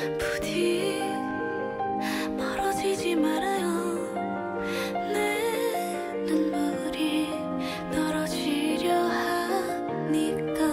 부디 멀어지지 말아요. 내 눈물이 떨어지려 하니까.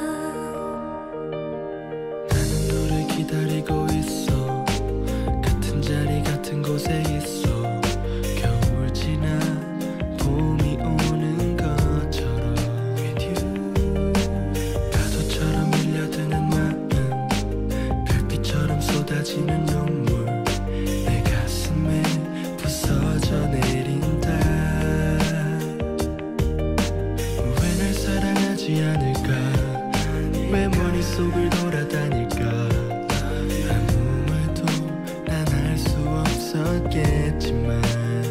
나는 너를 기다리고 있어. 같은 자리 같은 곳에 있어. 겨울 지나 봄이 오는 것처럼 with you. 파도처럼 밀려드는 마음, 별빛처럼 쏟아지는 눈물, 내 가슴에 부서져 내린다. 왜 날 사랑하지 않을까? 왜 머릿속을 돌아다닐까? 아무 말도 난 할 수 없었겠지만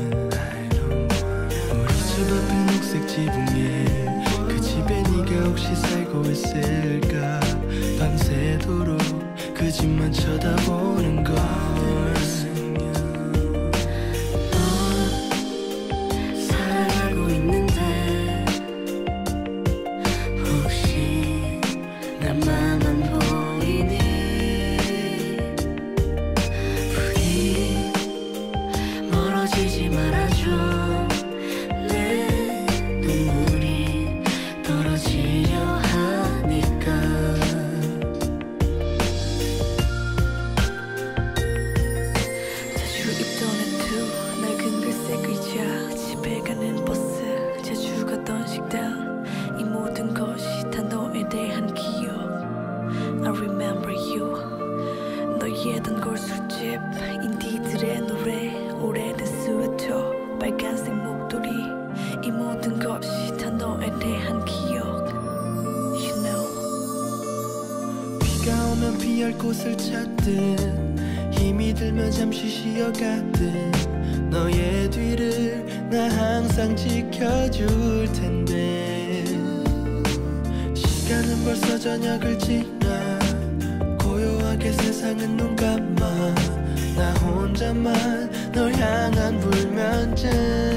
우리 집 앞에 녹색 지붕에 그 집에 네가 혹시 살고 있을까? 밤새도록 그 집만 쳐다보는 걸. 사랑하고 있는데 혹시 나만 보이니? 부디 멀어지지 말아줘. 내 눈물이 떨어지려 하니까. 자주 입던 애투 낡은 글색 의자, 집에 가는 버스, 자주 가던 식당, 이 모든 것이 다 너에 대한 기억. I remember you. 너의 단골 술집, 인디들의 노래, 오래된 스웨터, 빨간색 목도리, 이 모든 것이 다 너에 대한 기억. You know. 비가 오면 피할 곳을 찾듯, 힘이 들면 잠시 쉬어가듯, 너의 뒤를 나 항상 지켜줄 텐데. 시간은 벌써 저녁을 지나 고요하게 세상은 눈 감아. 나 혼자만 널 향한 불면증.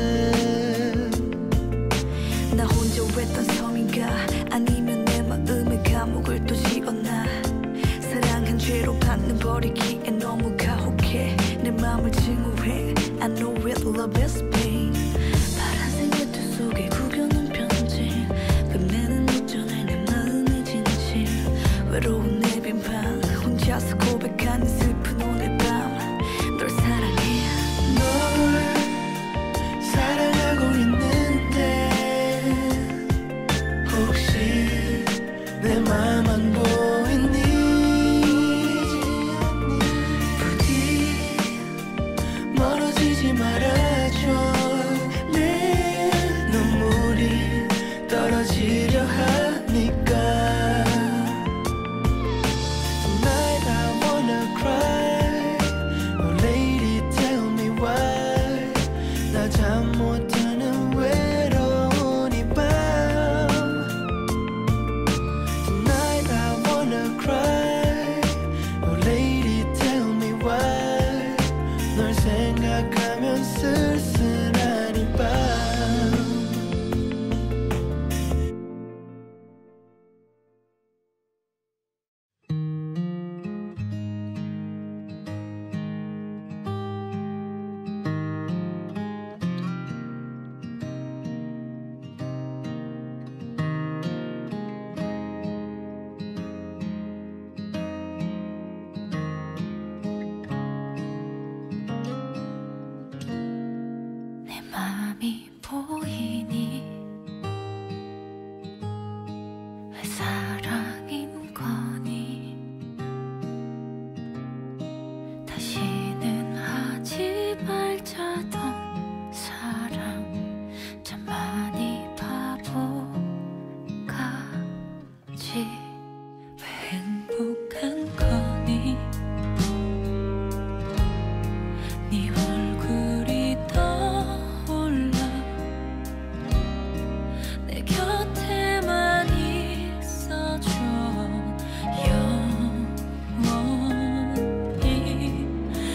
나 혼자 외딴 섬인가? 아니면 내 마음의 감옥을 또 지었나? 사랑한 죄로 받는 버리기에 너무 가혹해. 내 맘을 증오해. I know it, love is pain. 파란색 외투 속에 구겨놓은 편지, 끝내는 오전에 내 마음의 진실. 외로운 내 빈방, 혼자서 고백하는 슬픈 오늘 밤. 널 사랑해. 널 사랑하고 있는데 혹시 내 맘 안 보이니? 부디 멀어지지 말아줘. 내 눈물이 떨어지려 하니까. Tonight I wanna cry. Oh lady tell me why. 나 잠 못 드는 외로운 이 밤. Tonight I wanna cry. Oh lady tell me why. 널 생각하면 쓸쓸한 이 밤. 내 맘이 보이니? 왜 사랑인 거니? 다시는 하지 말자던 사랑, 참 많이 바보같이. 왜 행복한 거니? 네 얼굴이 떠올라. 내 곁에만 있어줘. 영원히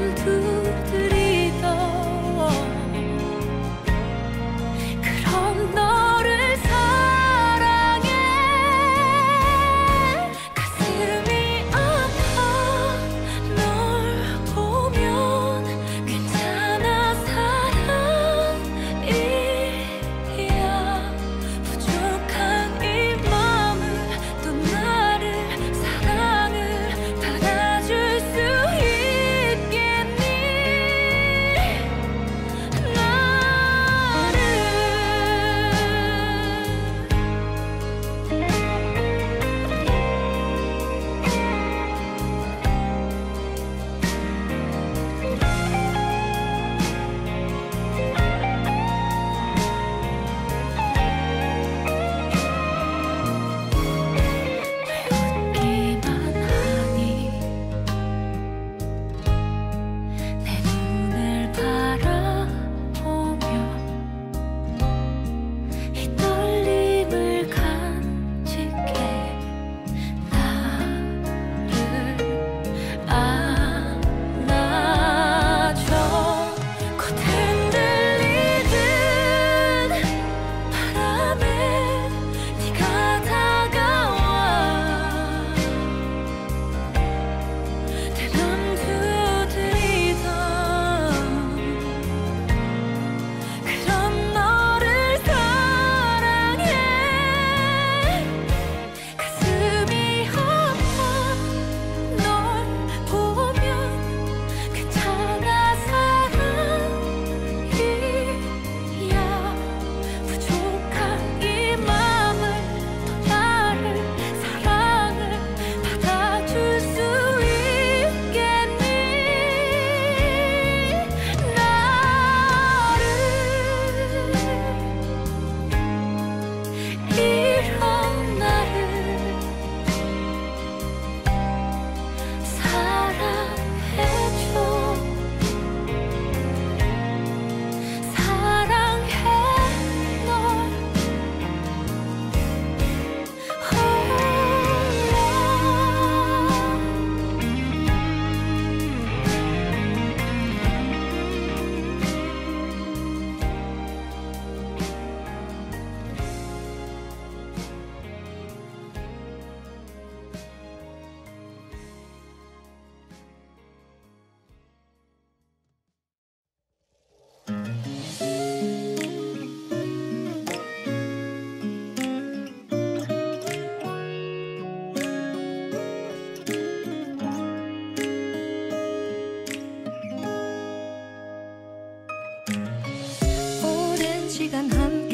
시간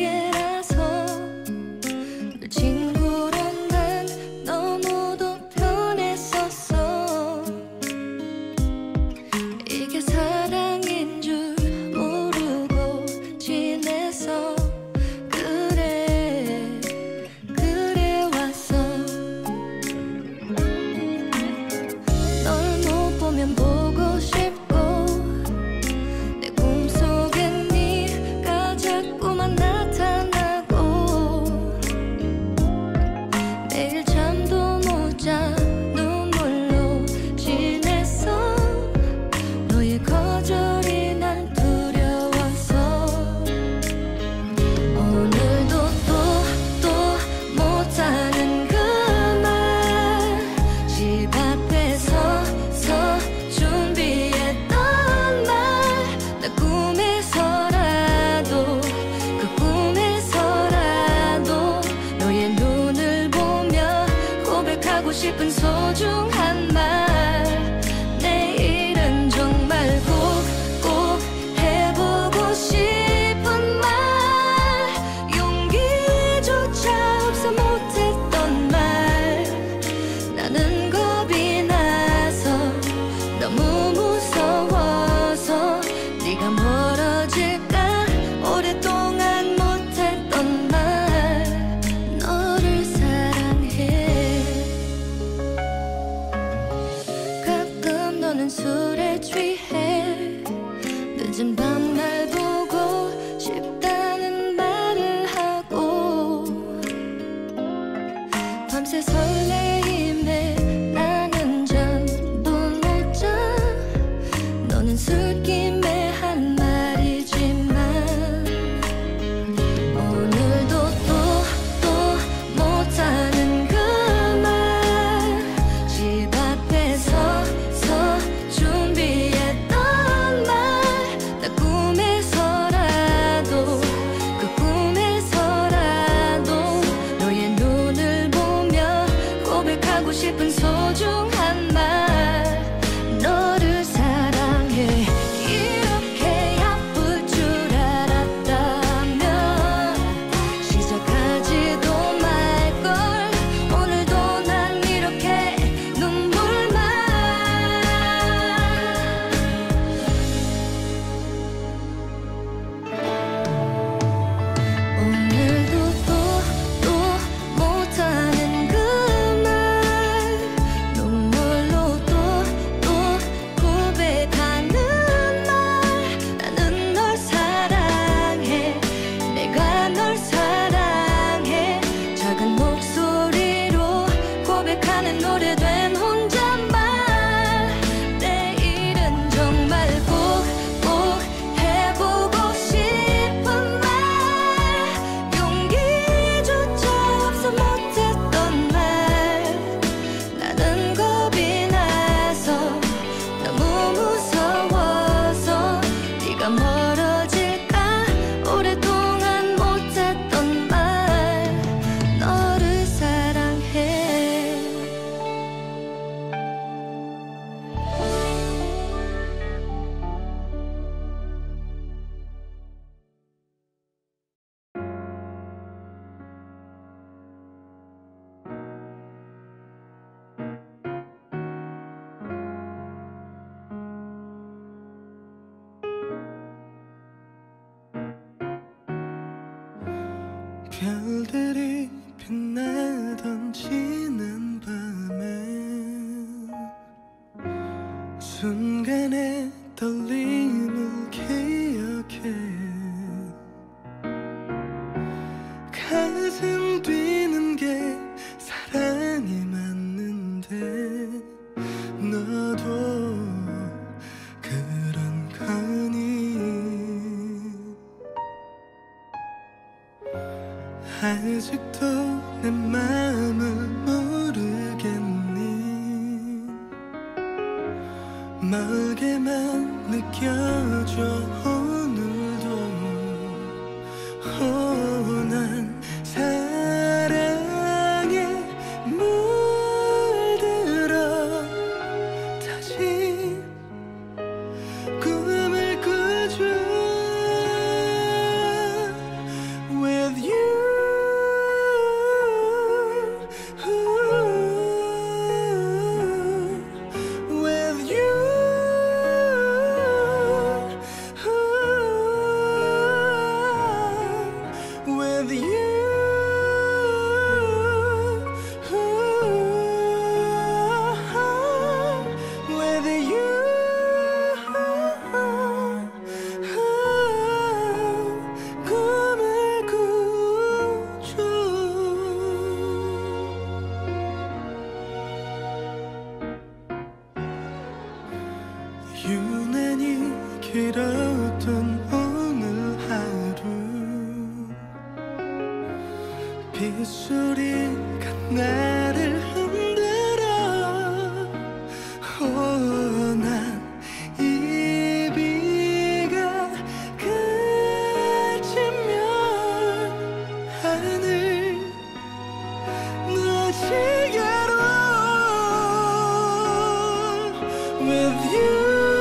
함께라서 늘 친구란 난 너무도 편했었어. 이게 사랑인 줄 모르고 지내서 그래 왔어. 널 못 보면 보고 싶고 내 꿈속엔 네가 자꾸만 나타나고 매일 잠도 못 자 눈물로 지냈어. 너의 거절이 난 두려워서 오늘도 또 못하는 그 말 집 앞에 서서 준비했던 말. 나 꿈에서라도 그 꿈에서라도 너의 눈을 보며 고백하고 싶은 소중한 말. 내일은 정말 꼭 해보고 싶은 말. 용기조차 없어 못했던 말. 나는 겁이 나서 너무 무서워서 네가 멀어질까 오랫동안 못했던 말. 너를 사랑해. 가끔 너는 술에 취해 늦은 밤 날 보고 싶다는 말을 하고 밤새 설레임에 나는 잠도 못 자. 너는 우리가 멀어질까 오랫동안 못했던 말 너를 사랑해 별들이 빛나던 지난 밤에 순간의 떨림을 기억해 가슴 뛰는 게 사랑이 맞는데 너도 그런 거니 아직도 내 마음을 모르겠니 멀게만 느껴져 오늘도 난 사랑에 물들어 다시 꿈을 꾸죠 With you 유난히 길었던 오늘 하루 빗소리가 나를 흔들어 난 이 비가 그치면 하늘 너지게로 With you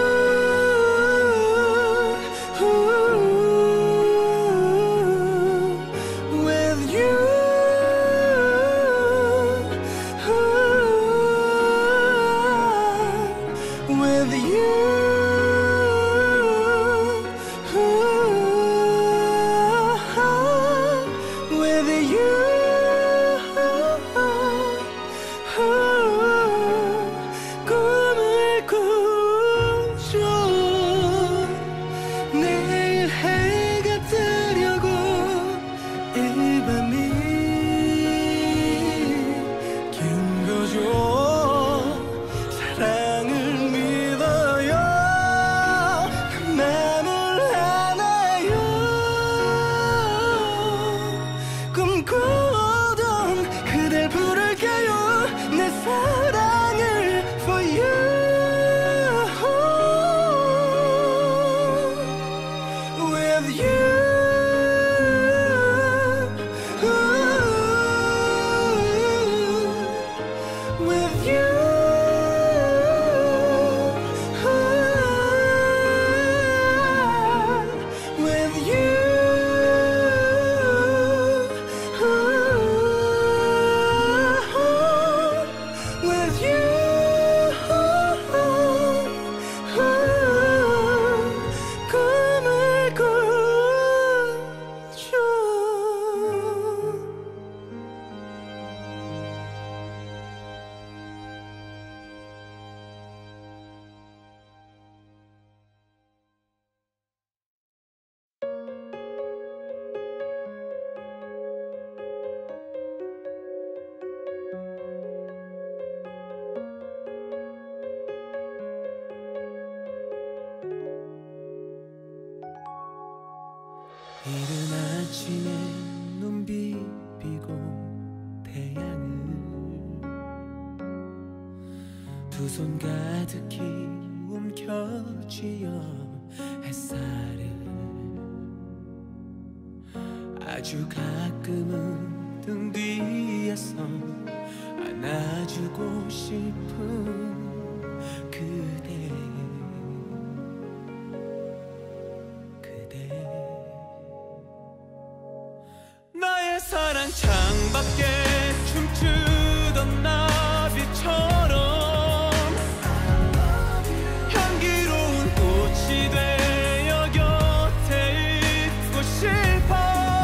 이른 아침에 눈 비비고 태양을 두 손 가득히 움켜쥐어 햇살에 아주 가끔은 등 뒤에서 안아주고 싶은 그대 나의 사랑 창밖에 춤추던 나비처럼 향기로운 꽃이 되어 곁에 있고 싶어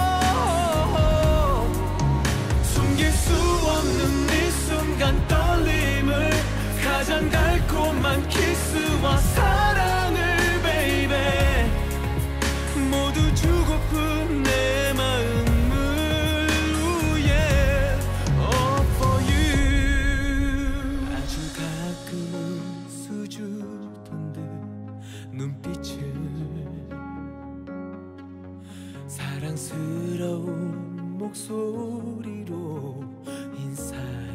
숨길 수 없는 이 순간 떨림을 가장 달콤한 키스와 사랑을 baby 모두 주고픈 내 마음을 yeah, all for you 아주 가끔은 수줍던 듯 눈빛을 사랑스러운 목소리로 인사를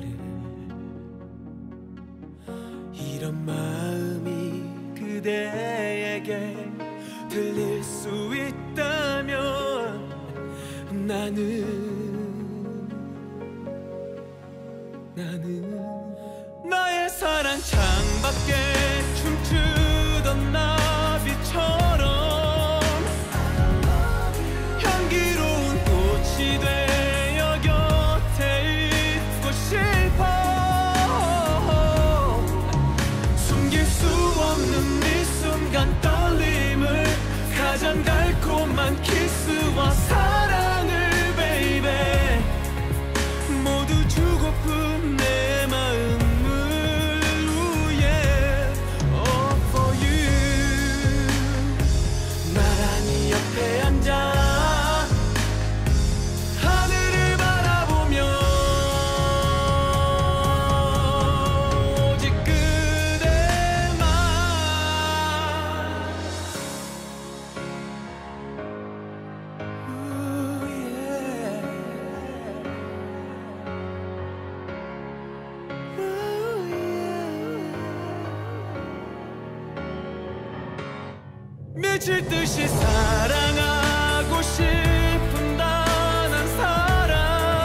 이런 마음이 그대에게 들릴 수 있다면 나는 나의 사랑 창밖에 춤추던 나비처럼 향기로운 꽃이 되어 곁에 있고 싶어 숨길 수 없는 이 순간 떨림을 가장 달콤한 키스와 사랑을 baby 모두 주고픈 내 마음을 yeah, all for you 나란히 옆에 앉아 하늘을 바라보며 오직 그대만 미칠 듯이 사랑하고 싶은 단한 사람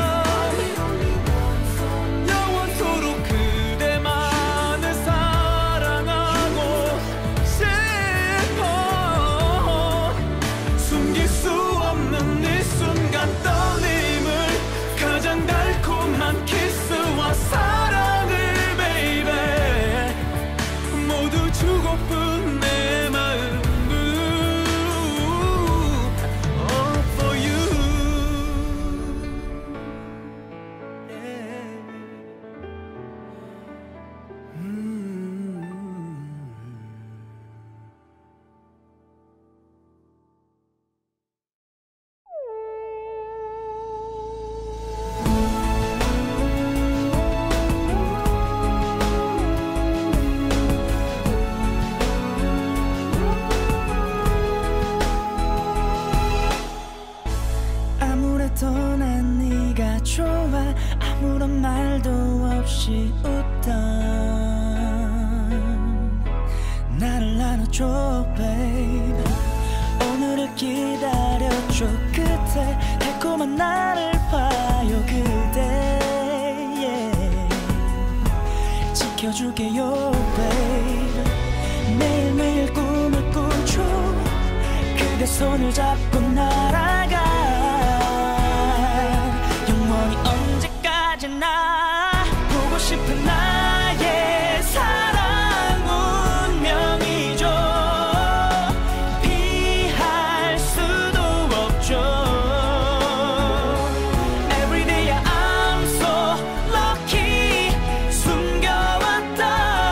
영원토록 그대만을 사랑하고 싶어 숨길 수 없는 이 순간 떨림을 가장 달콤한 키스와 사랑을 baby 모두 주고픈 내 마음 all for you yeah. 아무래도 난 네가 좋아 아무런 말도 없이 웃던 나를 안아줘 babe 오늘을 기다려줘 그대 달콤한 나를 봐요 그대 yeah. 지켜줄게요 babe 매일매일 꿈을 꾸죠 그대 손을 잡고 날아가 영원히 언제까지나 보고 싶은 나의 사랑 운명이죠 피할 수도 없죠 Everyday I'm so lucky 숨겨왔던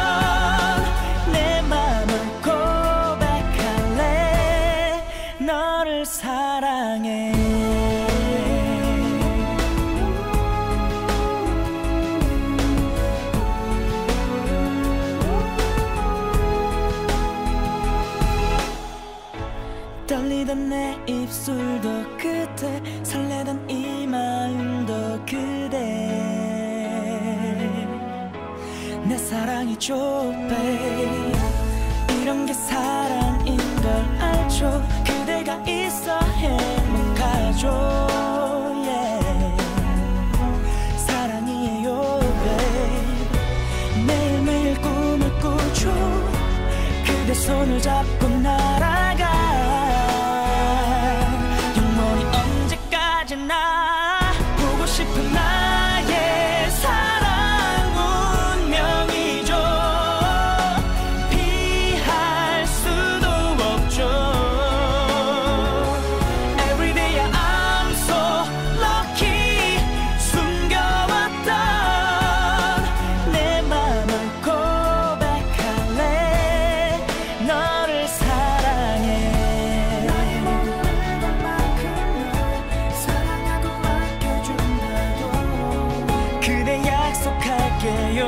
내 맘을 고백할래 너를 사랑해 떨리던 내 입술도 그대 설레던 이 마음도 그대 내 사랑이죠 babe 이런 게 사랑인 걸 알죠 그대가 있어 행복하죠 붙잡고 날아가 영원히 언제까지나 보고 싶은 나의 사랑 운명이죠. 피할 수도 없죠. Everyday I'm so lucky. 숨겨왔던 내 맘을 고백할래. 너를 사랑해. 나의 모든 것만큼 널 사랑하고 아껴준다고 그대 약속할게요.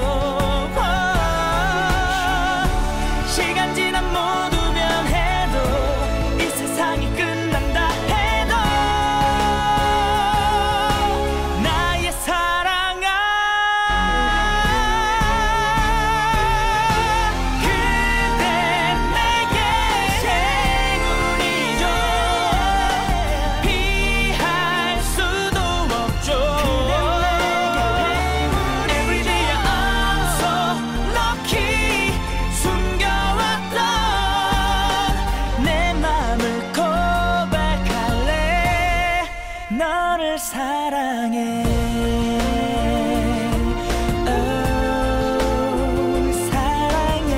시간 지나 모두 변해도 이 세상이 끝난다 해도 나의 사랑아 그대 내게 행운이죠. 피할 수도 없죠. Everyday I'm so lucky. 숨겨왔던 내 맘을 고백할래. 너를 사랑해. Oh, 사랑해.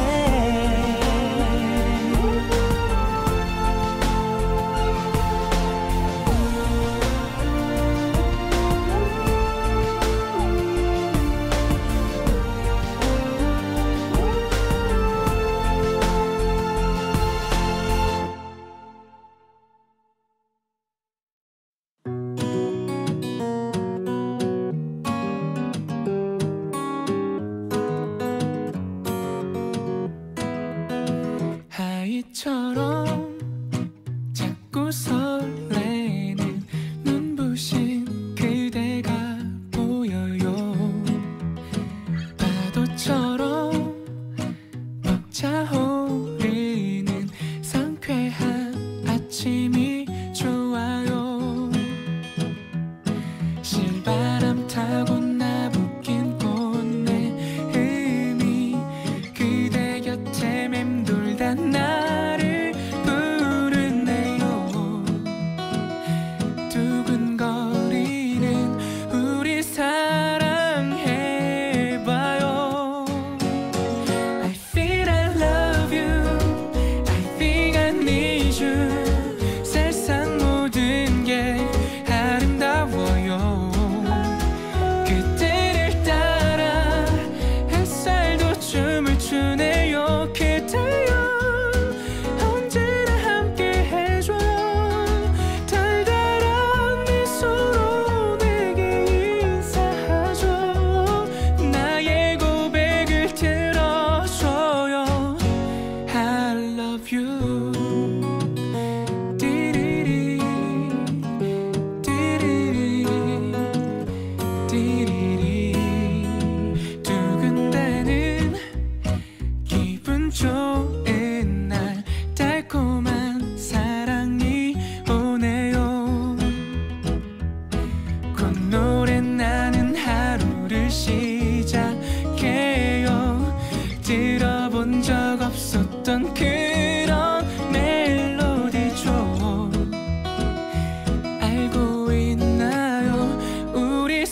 하이처럼 자꾸 설레는 눈부신 그대가 보여요. 파도처럼 벅차오르는 상쾌한 아침이 좋아요. 실바람 타고 나부낀 꽃내 흠이 그대 곁에 맴돌다 나를 부르네요. 두근거리는 우리 사랑해봐요. I feel I love you. I think I need you. 세상 모든 게 아름다워요. 그때를 따라 햇살도 춤을 추네요. 그대여 언제나 함께 해줘요. 달달한 미소로 내게 인사하죠. 나의 고백을 들어줘요. I love you. 띠리리 띠리리 띠리리 두근대는 기분 좋은 날 달콤한 사랑이 오네요. 곧 노래 나는 하루를 시작해요. 들어본 적 없었던 그런 멜로디죠. 알고 있나요 우리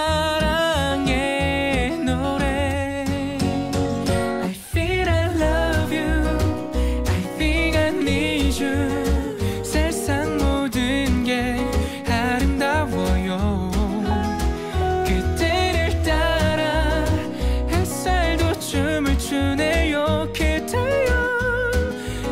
사랑의 노래. I feel I love you. I think I need you. 세상 모든 게 아름다워요. 그때를 따라 햇살도 춤을 추네요. 그대여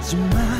하지마